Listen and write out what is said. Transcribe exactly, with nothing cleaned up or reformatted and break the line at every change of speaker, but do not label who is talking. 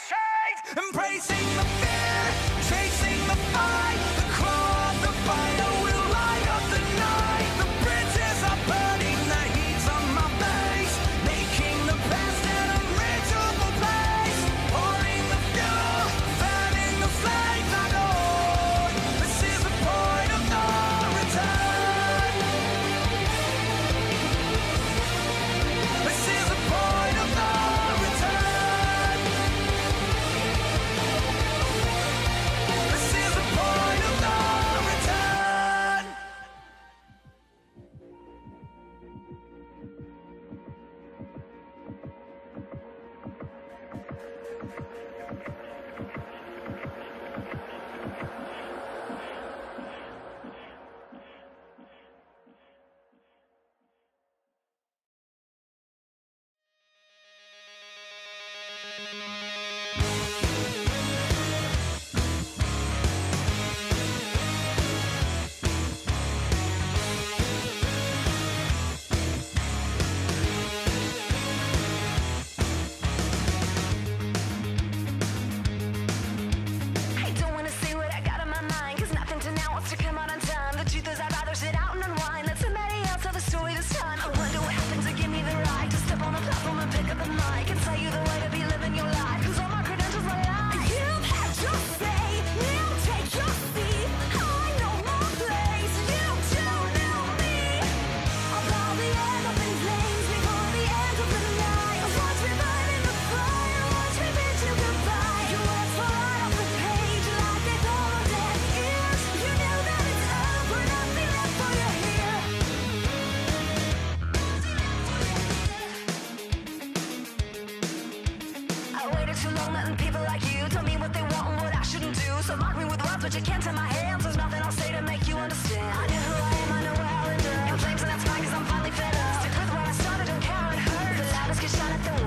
change, embracing the fear, chasing the fight, the claw of the fire will light up the night. The bridges are burning, the heat's on my face, making the past an unreachable place, pouring the fuel, fanning the flames. I know this is the point of no return. This is the point of no return. This is the point of no return.
I don't wanna say what I got on my mind, cause nothing to now wants to come out on time. The truth is I'd rather sit out and unwind. Let somebody else tell the story this time. I wonder what happened to give me the right to step on the platform and pick up the mic and tell you the way to be living your life, cause all my credentials are lies. You've had your say, now take your seat. I know my place, you don't know me. I'll probably end up in flames before the end of the night. Watch me burn in the fire, watch me bid you goodbye. Your words fall right off the page like they fall on deaf ears. You knew that it's over, nothing left for you here. I waited too long letting people like you tell me what they want and what I shouldn't do. So mark me with words, but you can't tie my hands. There's nothing I'll say to make you understand. I know who I am, I know where I'll end up. In flames and that's fine cause I'm finally fed up. Stick with where I started, don't care how it hurts. The loudest get shot at the